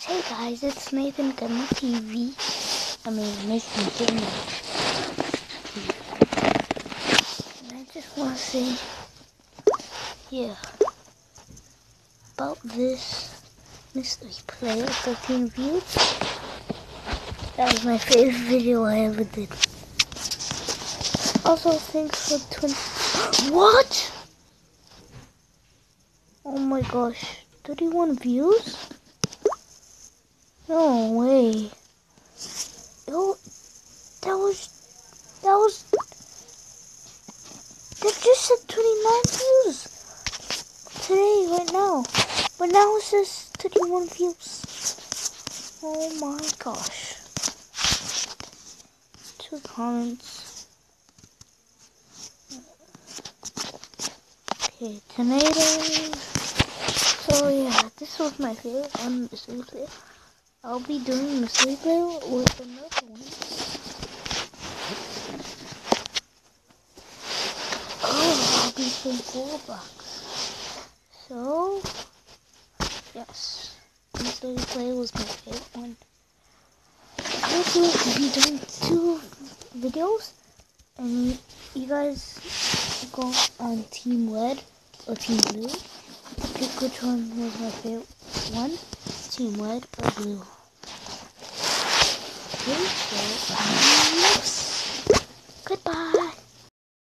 Hey guys, it's Nathan Gunner TV. Nathan Gunner TV. And I just want to say, about this mystery player, 13 views. That was my favorite video I ever did. Also, thanks for 20. What? Oh my gosh, 31 views? No way. Oh, that just said 29 views today, right now. But now it says 31 views. Oh my gosh. 2 comments. Okay, tomatoes. So yeah, this was my favorite one, mystery player. I'll be doing mystery player with another one. Oh, I'll be playing Roblox. So, yes, mystery player was my favorite one. I'll be doing 2 videos, and you guys go on Team Red or Team Blue. Pick which one was my favorite one, Team Red or Blue. Okay, so, goodbye.